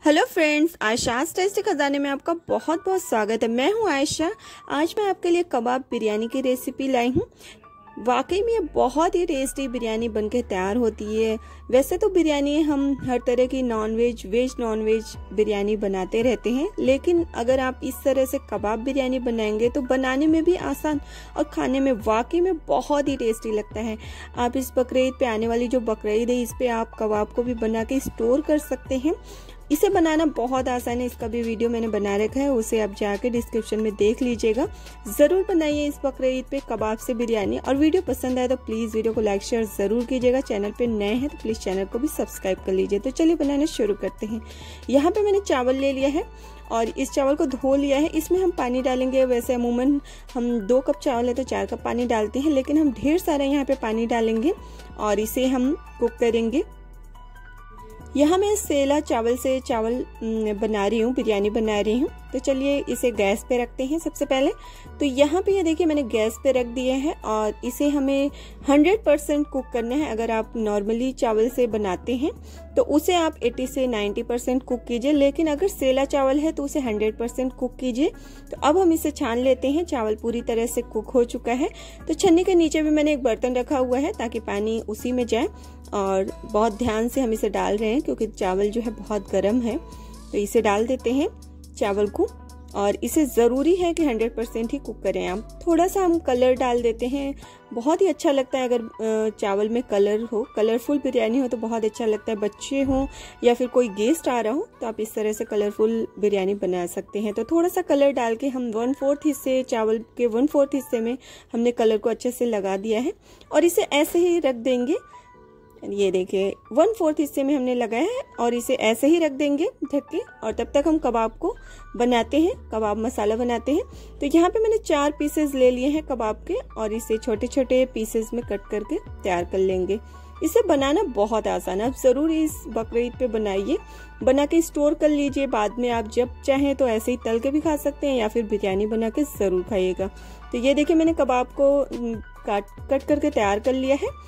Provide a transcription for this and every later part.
Hello friends, आयशास tasty खजाने में आपका बहुत बहुत स्वागत है। मैं हूं आयशा। आज मैं आपके लिए कबाब बिरयानी की रेसिपी लाई हूं। वाकई में ये बहुत ही टेस्टी बिरयानी बनके तैयार होती है। वैसे तो बिरयानी हम हर तरह की नॉनवेज, वेज नॉनवेज बिरयानी बनाते रहते हैं, लेकिन अगर आप इस तरह से कबाब बिरयानी बनाएंगे तो बनाने में भी आसान और खाने में वाकई में बहुत ही टेस्टी लगता है। आप इस बकरीद पे आने वाली जो बकरीद है, इस पे आप कबाब को भी बना के स्टोर कर सकते हैं। इसे बनाना बहुत आसान है, इसका भी वीडियो मैंने बना रखा है, उसे आप जाके डिस्क्रिप्शन में देख लीजिएगा। ज़रूर बनाइए इस बकरीद पे कबाब से बिरयानी। और वीडियो पसंद आए तो प्लीज़ वीडियो को लाइक शेयर ज़रूर कीजिएगा। चैनल पे नए हैं तो प्लीज़ चैनल को भी सब्सक्राइब कर लीजिए। तो चलिए बनाना शुरू करते हैं। यहाँ पे मैंने चावल ले लिया है और इस चावल को धो लिया है। इसमें हम पानी डालेंगे। वैसे अमूमन हम 2 कप चावल है तो 4 कप पानी डालते हैं, लेकिन हम ढेर सारा यहाँ पे पानी डालेंगे और इसे हम कुक करेंगे। यहाँ मैं सेला चावल से चावल बना रही हूँ, बिरयानी बना रही हूँ। तो चलिए इसे गैस पे रखते हैं। सबसे पहले तो यहाँ पे ये देखिए मैंने गैस पे रख दिया है और इसे हमें 100% कुक करना है। अगर आप नॉर्मली चावल से बनाते हैं तो उसे आप 80 से 90% कुक कीजिए, लेकिन अगर सेला चावल है तो उसे 100% कुक कीजिए। तो अब हम इसे छान लेते हैं। चावल पूरी तरह से कुक हो चुका है। तो छन्नी के नीचे भी मैंने एक बर्तन रखा हुआ है ताकि पानी उसी में जाए, और बहुत ध्यान से हम इसे डाल रहे हैं क्योंकि चावल जो है बहुत गर्म है। तो इसे डाल देते हैं चावल को, और इसे ज़रूरी है कि 100% ही कुक करें आप। थोड़ा सा हम कलर डाल देते हैं, बहुत ही अच्छा लगता है अगर चावल में कलर हो, कलरफुल बिरयानी हो तो बहुत अच्छा लगता है। बच्चे हों या फिर कोई गेस्ट आ रहा हो तो आप इस तरह से कलरफुल बिरयानी बना सकते हैं। तो थोड़ा सा कलर डाल के हम 1/4 हिस्से, चावल के 1/4 हिस्से में हमने कलर को अच्छे से लगा दिया है और इसे ऐसे ही रख देंगे। ये देखिए 1/4 हिस्से में हमने लगाया है और इसे ऐसे ही रख देंगे ढक के, और तब तक हम कबाब को बनाते हैं, कबाब मसाला बनाते हैं। तो यहाँ पे मैंने 4 पीसेस ले लिए हैं कबाब के और इसे छोटे छोटे पीसेस में कट करके तैयार कर लेंगे। इसे बनाना बहुत आसान है, आप ज़रूर इस बकरीद पे बनाइए, बना के स्टोर कर लीजिए। बाद में आप जब चाहें तो ऐसे ही तल के भी खा सकते हैं या फिर बिरयानी बना के ज़रूर खाइएगा। तो ये देखिए मैंने कबाब को कट करके तैयार कर लिया है।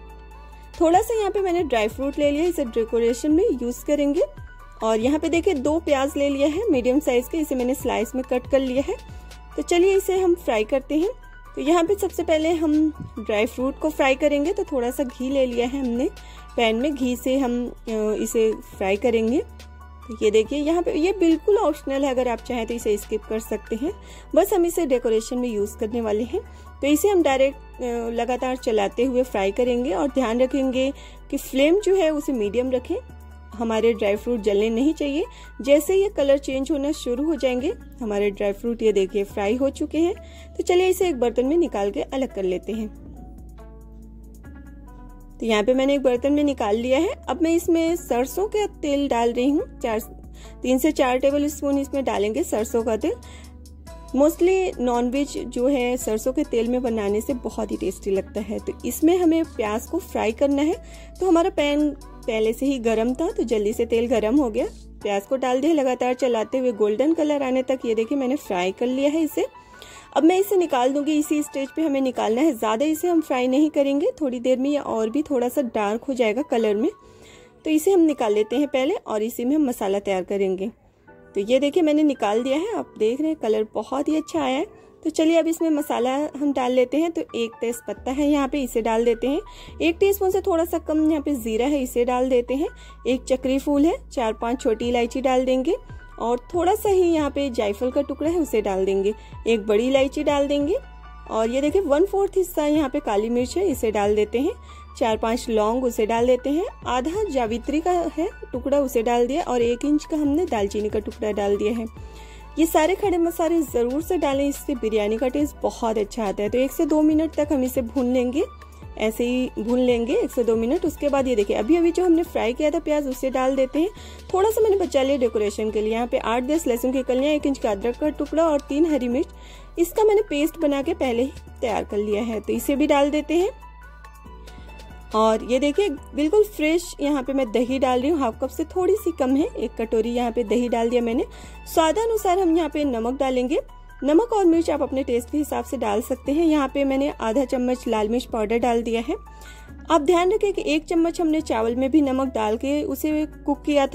थोड़ा सा यहाँ पे मैंने ड्राई फ्रूट ले लिया, इसे डेकोरेशन में यूज करेंगे। और यहाँ पे देखिए 2 प्याज ले लिया है मीडियम साइज के, इसे मैंने स्लाइस में कट कर लिया है। तो चलिए इसे हम फ्राई करते हैं। तो यहाँ पे सबसे पहले हम ड्राई फ्रूट को फ्राई करेंगे। तो थोड़ा सा घी ले लिया है हमने पैन में, घी से हम इसे फ्राई करेंगे। तो ये देखिए यहाँ पे ये बिल्कुल ऑप्शनल है, अगर आप चाहें तो इसे स्किप कर सकते हैं, बस हम इसे डेकोरेशन में यूज़ करने वाले हैं। तो इसे हम डायरेक्ट लगातार चलाते हुए फ्राई करेंगे और ध्यान रखेंगे कि फ्लेम जो है उसे मीडियम रखें। हमारे ड्राई फ्रूट जलने नहीं चाहिए। जैसे ये कलर चेंज होना शुरू हो जाएंगे हमारे ड्राई फ्रूट, ये देखिए फ्राई हो चुके हैं। तो चलिए इसे एक बर्तन में निकाल के अलग कर लेते हैं। तो यहाँ पे मैंने एक बर्तन में निकाल लिया है। अब मैं इसमें सरसों का तेल डाल रही हूँ। 3 से 4 टेबल स्पून इसमें डालेंगे सरसों का तेल। मोस्टली नॉनवेज जो है सरसों के तेल में बनाने से बहुत ही टेस्टी लगता है। तो इसमें हमें प्याज को फ्राई करना है। तो हमारा पैन पहले से ही गर्म था तो जल्दी से तेल गर्म हो गया। प्याज को डाल दिया, लगातार चलाते हुए गोल्डन कलर आने तक ये देखिए मैंने फ्राई कर लिया है इसे। अब मैं इसे निकाल दूंगी। इसी स्टेज पे हमें निकालना है, ज़्यादा इसे हम फ्राई नहीं करेंगे, थोड़ी देर में ये और भी थोड़ा सा डार्क हो जाएगा कलर में। तो इसे हम निकाल लेते हैं पहले और इसी में हम मसाला तैयार करेंगे। तो ये देखिए मैंने निकाल दिया है, आप देख रहे हैं कलर बहुत ही अच्छा आया है। तो चलिए अब इसमें मसाला हम डाल लेते हैं। तो 1 तेज पत्ता है यहाँ पे, इसे डाल देते हैं। 1 टीस्पून से थोड़ा सा कम यहाँ पे जीरा है, इसे डाल देते हैं। 1 चक्री फूल है, 4-5 छोटी इलायची डाल देंगे और थोड़ा सा ही यहाँ पे जायफल का टुकड़ा है उसे डाल देंगे। 1 बड़ी इलायची डाल देंगे और ये देखिए 1/4 हिस्सा यहाँ पे काली मिर्च है, इसे डाल देते हैं। 4-5 लौंग उसे डाल देते हैं। आधा जावित्री का है टुकड़ा, उसे डाल दिया और 1 इंच का हमने दालचीनी का टुकड़ा डाल दिया है। ये सारे खड़े मसाले ज़रूर से डालें, इससे बिरयानी का टेस्ट बहुत अच्छा आता है। तो 1 से 2 मिनट तक हम इसे भून लेंगे, ऐसे ही भून लेंगे 1 से 2 मिनट। उसके बाद ये देखिए अभी जो हमने फ्राई किया था प्याज उसे डाल देते हैं। थोड़ा सा मैंने बचा लिया डेकोरेशन के लिए। यहाँ पे 8-10 लहसुन की कलियाँ, 1 इंच का अदरक का टुकड़ा और 3 हरी मिर्च, इसका मैंने पेस्ट बना के पहले ही तैयार कर लिया है। तो इसे भी डाल देते हैं। और ये देखिए बिल्कुल फ्रेश यहाँ पे मैं दही डाल रही हूँ, 1/2 कप से थोड़ी सी कम है, 1 कटोरी यहाँ पे दही डाल दिया मैंने। स्वादानुसार हम यहाँ पे नमक डालेंगे। नमक और मिर्च आप अपने टेस्ट के हिसाब से डाल सकते हैं। यहाँ पे मैंने आधा चम्मच लाल मिर्च पाउडर डाल दिया है। आप ध्यान रखें कि 1 चम्मच हमने चावल में भी नमक डाल के उसे कुक किया था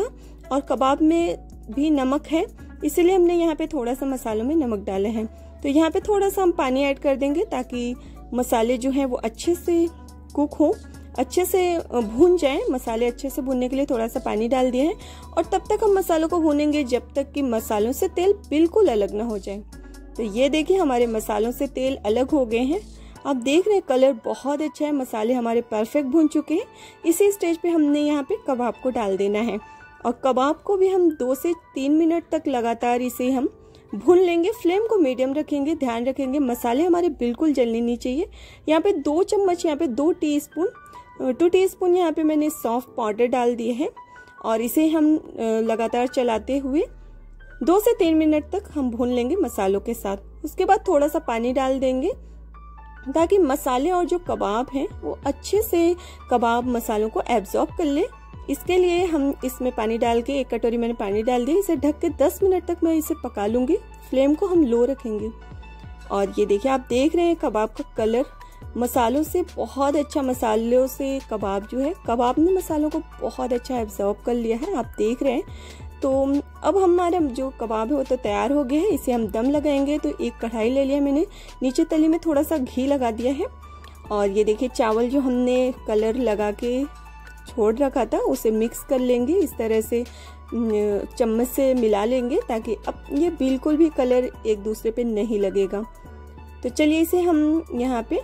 और कबाब में भी नमक है, इसीलिए हमने यहाँ पे थोड़ा सा मसालों में नमक डाले हैं। तो यहाँ पे थोड़ा सा हम पानी ऐड कर देंगे ताकि मसाले जो हैं वो अच्छे से कुक हो, अच्छे से भून जाएं। मसाले अच्छे से भूनने के लिए थोड़ा सा पानी डाल दिया है और तब तक हम मसालों को भूनेंगे जब तक कि मसालों से तेल बिल्कुल अलग ना हो जाए। तो ये देखिए हमारे मसालों से तेल अलग हो गए हैं। आप देख रहे हैं कलर बहुत अच्छा है, मसाले हमारे परफेक्ट भून चुके हैं। इसी स्टेज पे हमने यहाँ पे कबाब को डाल देना है और कबाब को भी हम 2 से 3 मिनट तक लगातार इसे हम भून लेंगे। फ्लेम को मीडियम रखेंगे, ध्यान रखेंगे मसाले हमारे बिल्कुल जलने नहीं चाहिए। यहाँ पे 2 चम्मच, यहाँ पे 2 टीस्पून यहाँ पे मैंने सौंफ पाउडर डाल दिए है और इसे हम लगातार चलाते हुए 2 से 3 मिनट तक हम भून लेंगे मसालों के साथ। उसके बाद थोड़ा सा पानी डाल देंगे ताकि मसाले और जो कबाब हैं वो अच्छे से कबाब मसालों को एब्जॉर्ब कर ले। इसके लिए हम इसमें पानी डाल के, 1 कटोरी मैंने पानी डाल दिया, इसे ढक के 10 मिनट तक मैं इसे पका लूंगी। फ्लेम को हम लो रखेंगे और ये देखिए आप देख रहे हैं कबाब का कलर मसालों से बहुत अच्छा, मसालों से कबाब जो है, कबाब ने मसालों को बहुत अच्छा एब्जॉर्ब कर लिया है, आप देख रहे हैं। तो अब हमारा जो कबाब है वो तो तैयार हो गया है, इसे हम दम लगाएंगे। तो एक कढ़ाई ले लिया मैंने, नीचे तली में थोड़ा सा घी लगा दिया है और ये देखिए चावल जो हमने कलर लगा के छोड़ रखा था उसे मिक्स कर लेंगे। इस तरह से चम्मच से मिला लेंगे ताकि अब ये बिल्कुल भी कलर एक दूसरे पे नहीं लगेगा। तो चलिए इसे हम यहाँ पे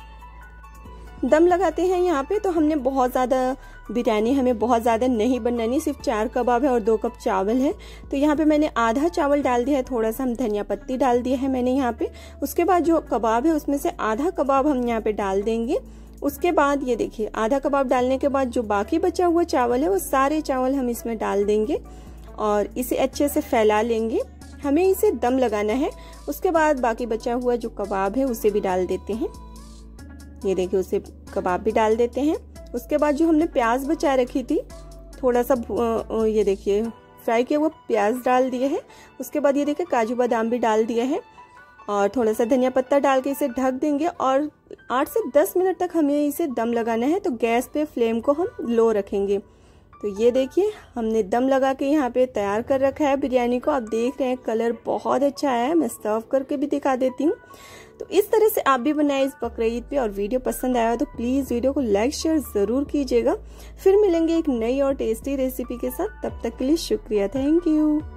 दम लगाते हैं। यहाँ पे तो हमने बहुत ज़्यादा बिरयानी हमें बहुत ज़्यादा नहीं बनानी, सिर्फ 4 कबाब है और 2 कप चावल है। तो यहाँ पे मैंने आधा चावल डाल दिया है, थोड़ा सा हम धनिया पत्ती डाल दिया है मैंने यहाँ पे। उसके बाद जो कबाब है उसमें से आधा कबाब हम यहाँ पे डाल देंगे। उसके बाद ये देखिए आधा कबाब डालने के बाद जो बाकी बचा हुआ चावल है वो सारे चावल हम इसमें डाल देंगे और इसे अच्छे से फैला लेंगे। हमें इसे दम लगाना है। उसके बाद बाकी बचा हुआ जो कबाब है उसे भी डाल देते हैं। ये देखिए उसे कबाब भी डाल देते हैं। उसके बाद जो हमने प्याज बचा रखी थी, थोड़ा सा ये देखिए फ्राई किया हुआ प्याज डाल दिया है। उसके बाद ये देखिए काजू बादाम भी डाल दिया है और थोड़ा सा धनिया पत्ता डाल के इसे ढक देंगे और 8 से 10 मिनट तक हमें इसे दम लगाना है। तो गैस पे फ्लेम को हम लो रखेंगे। तो ये देखिए हमने दम लगा के यहाँ पे तैयार कर रखा है बिरयानी को। आप देख रहे हैं कलर बहुत अच्छा आया है। मैं सर्व करके भी दिखा देती हूँ। तो इस तरह से आप भी बनाएं इस बकरीद पे। और वीडियो पसंद आया तो प्लीज़ वीडियो को लाइक शेयर ज़रूर कीजिएगा। फिर मिलेंगे एक नई और टेस्टी रेसिपी के साथ। तब तक के लिए शुक्रिया, थैंक यू।